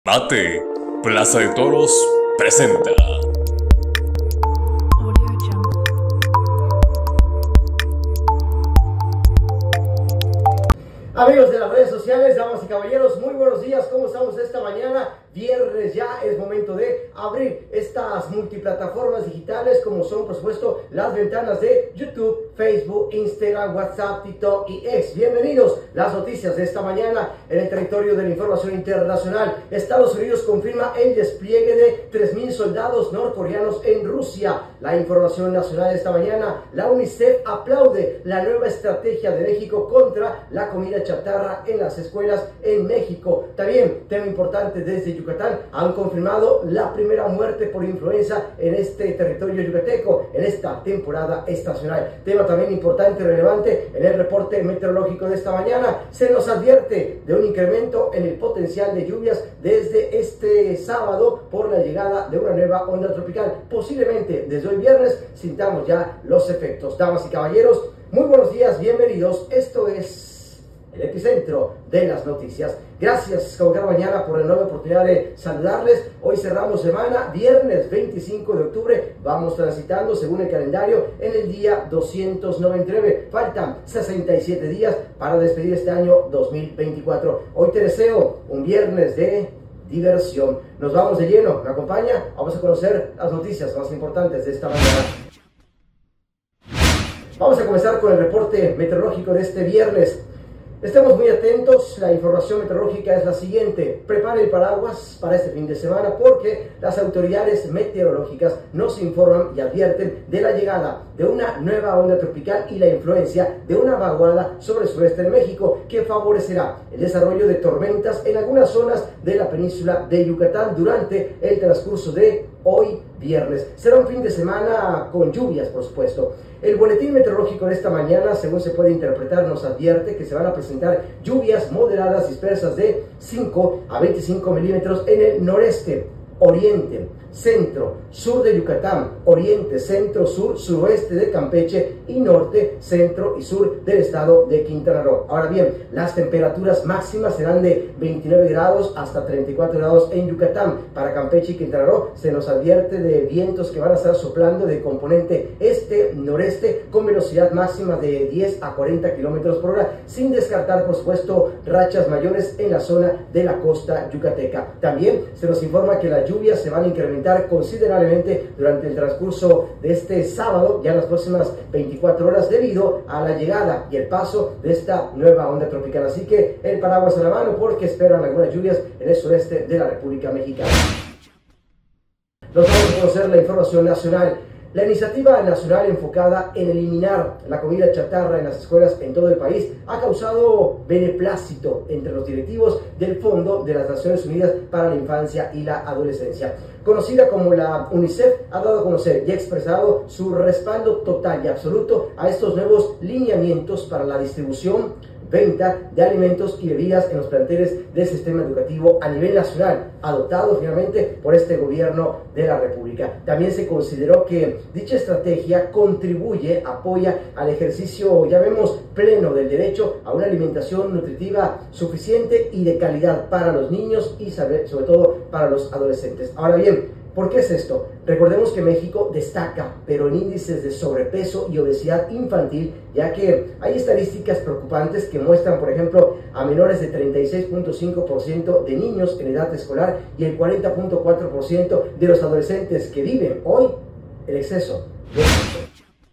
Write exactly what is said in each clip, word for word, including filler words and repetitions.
Mate, Plaza de Toros presenta. Amigos de las redes sociales, damas y caballeros, muy buenos días. ¿Cómo estamos esta mañana? Viernes ya es momento de abrir estas multiplataformas digitales como son, por supuesto, las ventanas de YouTube, Facebook, Instagram, WhatsApp, TikTok y X. Bienvenidos. Las noticias de esta mañana en el territorio de la información internacional. Estados Unidos confirma el despliegue de tres mil soldados norcoreanos en Rusia. La información nacional de esta mañana, la UNICEF aplaude la nueva estrategia de México contra la comida chatarra en las escuelas en México. También, tema importante desde Yucatán, han confirmado la primera muerte por influenza en este territorio yucateco en esta temporada estacional. Tema también importante y relevante en el reporte meteorológico de esta mañana, se nos advierte de un incremento en el potencial de lluvias desde este sábado por la llegada de una nueva onda tropical. Posiblemente desde hoy viernes sintamos ya los efectos. Damas y caballeros, muy buenos días, bienvenidos. Esto es el epicentro de las noticias. Gracias como cada mañana por la nueva oportunidad de saludarles. Hoy cerramos semana, viernes veinticinco de octubre. Vamos transitando según el calendario en el día doscientos noventa y nueve. Faltan sesenta y siete días para despedir este año dos mil veinticuatro. Hoy te deseo un viernes de diversión. Nos vamos de lleno. ¿Me acompaña? Vamos a conocer las noticias más importantes de esta mañana. Vamos a comenzar con el reporte meteorológico de este viernes. Estemos muy atentos, la información meteorológica es la siguiente. Prepare el paraguas para este fin de semana porque las autoridades meteorológicas nos informan y advierten de la llegada de una nueva onda tropical y la influencia de una vaguada sobre el sureste de México que favorecerá el desarrollo de tormentas en algunas zonas de la península de Yucatán durante el transcurso de hoy viernes. Será un fin de semana con lluvias, por supuesto. El boletín meteorológico de esta mañana, según se puede interpretar, nos advierte que se van a presentar lluvias moderadas dispersas de cinco a veinticinco milímetros en el noreste, oriente, centro, sur de Yucatán, oriente, centro, sur, suroeste de Campeche y norte, centro y sur del estado de Quintana Roo. Ahora bien, las temperaturas máximas serán de veintinueve grados hasta treinta y cuatro grados en Yucatán. Para Campeche y Quintana Roo se nos advierte de vientos que van a estar soplando de componente este-noreste con velocidad máxima de diez a cuarenta kilómetros por hora, sin descartar, por supuesto, rachas mayores en la zona de la costa yucateca. También se nos informa que las lluvias se van a incrementar considerablemente durante el transcurso de este sábado, ya en las próximas veinticuatro horas, debido a la llegada y el paso de esta nueva onda tropical. Así que el paraguas a la mano porque esperan algunas lluvias en el sureste de la República Mexicana. Nos vamos a conocer la información nacional. La iniciativa nacional enfocada en eliminar la comida chatarra en las escuelas en todo el país ha causado beneplácito entre los directivos del Fondo de las Naciones Unidas para la Infancia y la Adolescencia. Conocida como la UNICEF, ha dado a conocer y ha expresado su respaldo total y absoluto a estos nuevos lineamientos para la distribución, venta de alimentos y bebidas en los planteles del sistema educativo a nivel nacional, adoptado finalmente por este gobierno de la República. También se consideró que dicha estrategia contribuye, apoya al ejercicio, llamemos, pleno del derecho a una alimentación nutritiva suficiente y de calidad para los niños y sobre todo para los adolescentes. Ahora bien, ¿por qué es esto? Recordemos que México destaca, pero en índices de sobrepeso y obesidad infantil, ya que hay estadísticas preocupantes que muestran, por ejemplo, a menores de treinta y seis punto cinco por ciento de niños en edad escolar y el cuarenta punto cuatro por ciento de los adolescentes que viven hoy el exceso de peso.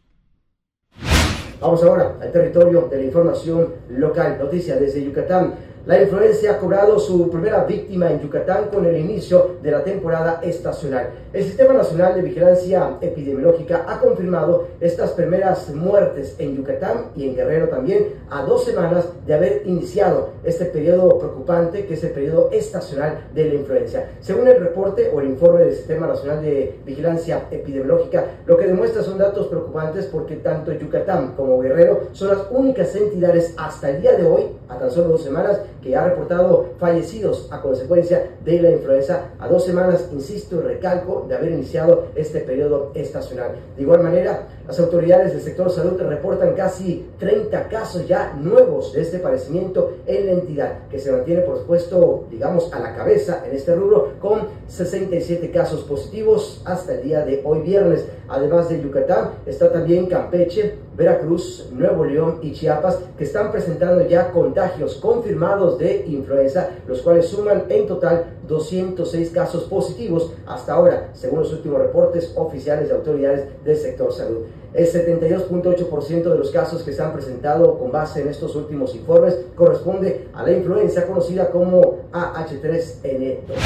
Vamos ahora al territorio de la información local. Noticia desde Yucatán. La influenza ha cobrado su primera víctima en Yucatán con el inicio de la temporada estacional. El Sistema Nacional de Vigilancia Epidemiológica ha confirmado estas primeras muertes en Yucatán y en Guerrero también a dos semanas de haber iniciado este periodo preocupante que es el periodo estacional de la influenza. Según el reporte o el informe del Sistema Nacional de Vigilancia Epidemiológica, lo que demuestra son datos preocupantes porque tanto Yucatán como Guerrero son las únicas entidades hasta el día de hoy, a tan solo dos semanas, que ha reportado fallecidos a consecuencia de la influenza a dos semanas, insisto y recalco, de haber iniciado este periodo estacional. De igual manera, Las autoridades del sector salud reportan casi treinta casos ya nuevos de este padecimiento en la entidad, que se mantiene, por supuesto, digamos, a la cabeza en este rubro, con sesenta y siete casos positivos hasta el día de hoy viernes. Además de Yucatán, está también Campeche, Veracruz, Nuevo León y Chiapas, que están presentando ya contagios confirmados de influenza, los cuales suman en total doscientos seis casos positivos hasta ahora, según los últimos reportes oficiales de autoridades del sector salud. El setenta y dos punto ocho por ciento de los casos que se han presentado con base en estos últimos informes corresponde a la influenza conocida como A H tres N dos.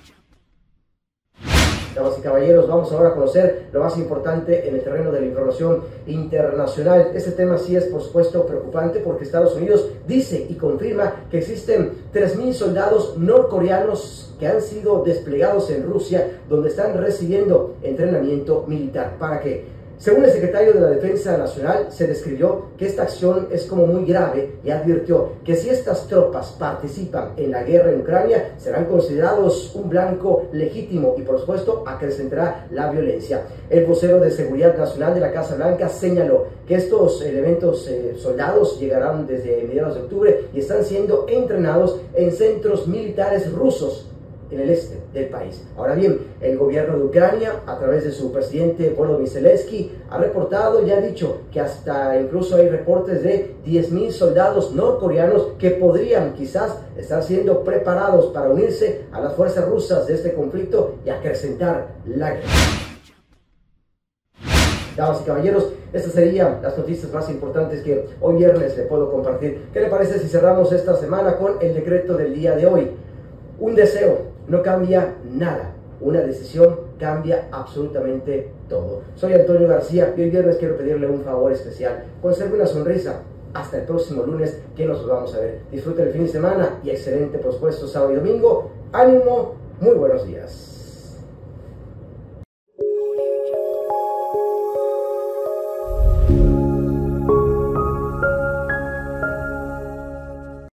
Damas y caballeros, vamos ahora a conocer lo más importante en el terreno de la información internacional. Este tema sí es, por supuesto, preocupante porque Estados Unidos dice y confirma que existen tres mil soldados norcoreanos que han sido desplegados en Rusia, donde están recibiendo entrenamiento militar. ¿Para qué? Según el secretario de la Defensa Nacional, se describió que esta acción es como muy grave y advirtió que si estas tropas participan en la guerra en Ucrania, serán considerados un blanco legítimo y, por supuesto, acrecentará la violencia. El vocero de Seguridad Nacional de la Casa Blanca señaló que estos elementos eh, soldados llegarán desde mediados de octubre y están siendo entrenados en centros militares rusos en el este del país. Ahora bien, el gobierno de Ucrania, a través de su presidente Volodymyr Zelensky, ha reportado y ha dicho que hasta incluso hay reportes de diez mil soldados norcoreanos que podrían quizás estar siendo preparados para unirse a las fuerzas rusas de este conflicto y acrecentar la guerra. Damas y caballeros, estas serían las noticias más importantes que hoy viernes le puedo compartir. ¿Qué le parece si cerramos esta semana con el decreto del día de hoy? Un deseo no cambia nada, una decisión cambia absolutamente todo. Soy Antonio García y hoy viernes quiero pedirle un favor especial. Conserve una sonrisa. Hasta el próximo lunes que nos vamos a ver. Disfrute el fin de semana y excelente, por supuesto, sábado y domingo. Ánimo, muy buenos días.